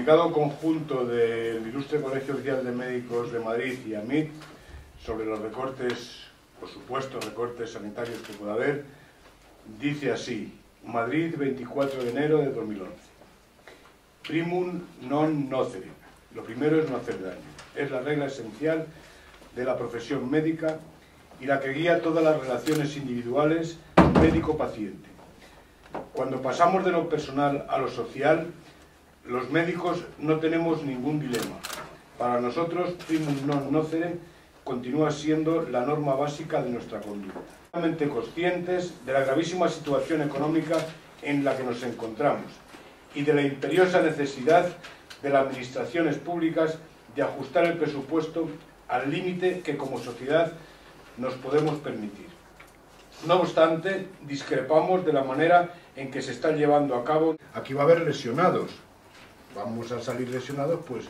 comunicado conjunto del Ilustre Colegio Oficial de Médicos de Madrid y AMIT sobre los recortes, por supuesto, recortes sanitarios que pueda haber, dice así: Madrid, 24 de enero de 2011. Primum non nocere. Lo primero es no hacer daño. Es la regla esencial de la profesión médica y la que guía todas las relaciones individuales médico-paciente. Cuando pasamos de lo personal a lo social, los médicos no tenemos ningún dilema. Para nosotros, primum non nocere continúa siendo la norma básica de nuestra conducta. Realmente conscientes de la gravísima situación económica en la que nos encontramos y de la imperiosa necesidad de las administraciones públicas de ajustar el presupuesto al límite que como sociedad nos podemos permitir. No obstante, discrepamos de la manera en que se está llevando a cabo. Aquí va a haber lesionados. Vamos a salir lesionados, pues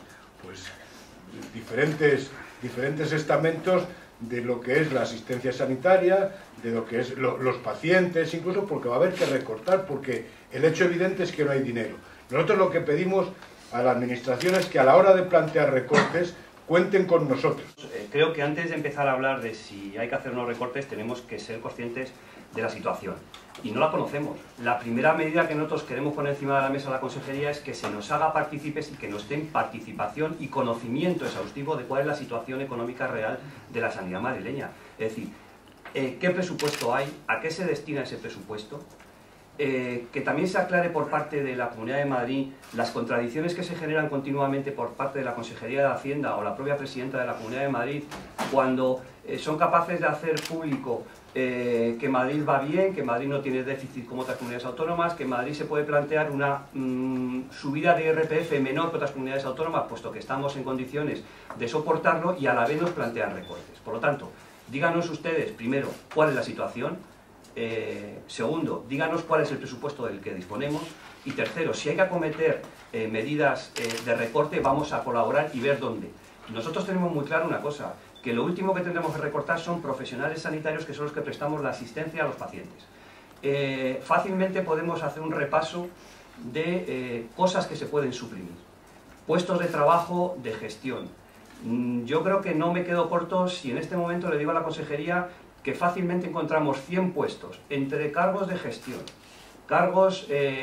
diferentes estamentos de lo que es la asistencia sanitaria, de lo que es los pacientes, incluso porque va a haber que recortar, porque el hecho evidente es que no hay dinero. Nosotros lo que pedimos a la administración es que a la hora de plantear recortes cuenten con nosotros. Creo que antes de empezar a hablar de si hay que hacer unos recortes tenemos que ser conscientes de la situación. Y no la conocemos. La primera medida que nosotros queremos poner encima de la mesa de la consejería es que se nos haga partícipes y que nos den participación y conocimiento exhaustivo de cuál es la situación económica real de la sanidad madrileña. Es decir, qué presupuesto hay, a qué se destina ese presupuesto, que también se aclare por parte de la Comunidad de Madrid las contradicciones que se generan continuamente por parte de la Consejería de Hacienda o la propia Presidenta de la Comunidad de Madrid cuando son capaces de hacer público que Madrid va bien, que Madrid no tiene déficit como otras comunidades autónomas, que Madrid se puede plantear una subida de IRPF menor que otras comunidades autónomas, puesto que estamos en condiciones de soportarlo, y a la vez nos plantean recortes. Por lo tanto, díganos ustedes, primero, cuál es la situación. Segundo, díganos cuál es el presupuesto del que disponemos. Y tercero, si hay que acometer medidas de recorte, vamos a colaborar y ver dónde. Nosotros tenemos muy claro una cosa, que lo último que tendremos que recortar son profesionales sanitarios, que son los que prestamos la asistencia a los pacientes. Fácilmente podemos hacer un repaso de cosas que se pueden suprimir. Puestos de trabajo de gestión. Yo creo que no me quedo corto si en este momento le digo a la consejería que fácilmente encontramos 100 puestos entre cargos de gestión, cargos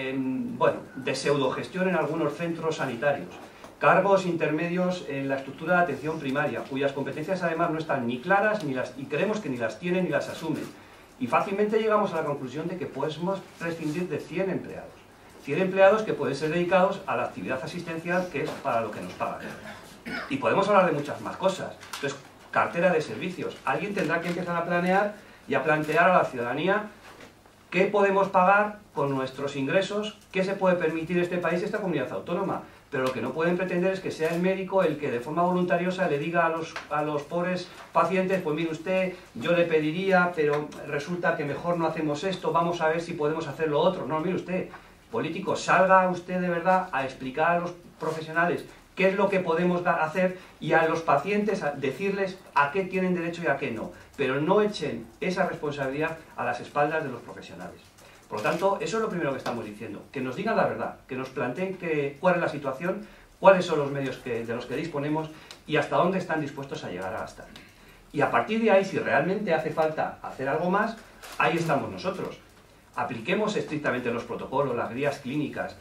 de pseudogestión en algunos centros sanitarios, cargos intermedios en la estructura de atención primaria, cuyas competencias además no están ni claras y creemos que ni las tienen ni las asumen. Y fácilmente llegamos a la conclusión de que podemos prescindir de 100 empleados. 100 empleados que pueden ser dedicados a la actividad asistencial, que es para lo que nos pagan. Y podemos hablar de muchas más cosas. Entonces, cartera de servicios. Alguien tendrá que empezar a planear y a plantear a la ciudadanía qué podemos pagar con nuestros ingresos, qué se puede permitir este país, esta comunidad autónoma. Pero lo que no pueden pretender es que sea el médico el que de forma voluntariosa le diga a los pobres pacientes: pues mire usted, yo le pediría, pero resulta que mejor no hacemos esto, vamos a ver si podemos hacer lo otro. No, mire usted, político, salga usted de verdad a explicar a los profesionales qué es lo que podemos hacer y a los pacientes a decirles a qué tienen derecho y a qué no. Pero no echen esa responsabilidad a las espaldas de los profesionales. Por lo tanto, eso es lo primero que estamos diciendo, que nos digan la verdad, que nos planteen cuál es la situación, cuáles son los medios de los que disponemos y hasta dónde están dispuestos a llegar a gastar. Y a partir de ahí, si realmente hace falta hacer algo más, ahí estamos nosotros. Apliquemos estrictamente los protocolos, las guías clínicas,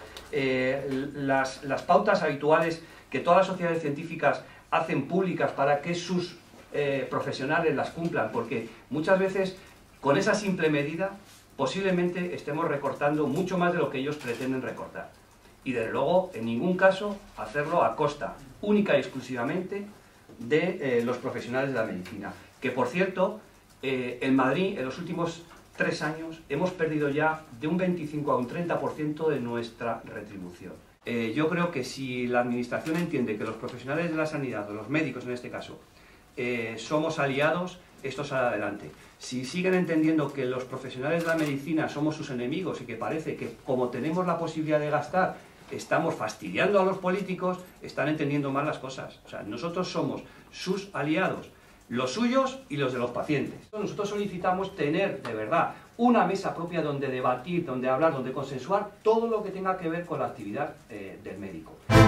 las pautas habituales que todas las sociedades científicas hacen públicas para que sus profesionales las cumplan, porque muchas veces con esa simple medida posiblemente estemos recortando mucho más de lo que ellos pretenden recortar. Y desde luego, en ningún caso, hacerlo a costa única y exclusivamente de los profesionales de la medicina. Que, por cierto, en Madrid, en los últimos 3 años, hemos perdido ya de un 25 a un 30% de nuestra retribución. Yo creo que si la administración entiende que los profesionales de la sanidad, o los médicos en este caso, somos aliados, esto sale adelante. Si siguen entendiendo que los profesionales de la medicina somos sus enemigos y que parece que como tenemos la posibilidad de gastar estamos fastidiando a los políticos, están entendiendo mal las cosas. O sea, nosotros somos sus aliados, los suyos y los de los pacientes. Nosotros solicitamos tener de verdad una mesa propia donde debatir, donde hablar, donde consensuar todo lo que tenga que ver con la actividad del médico.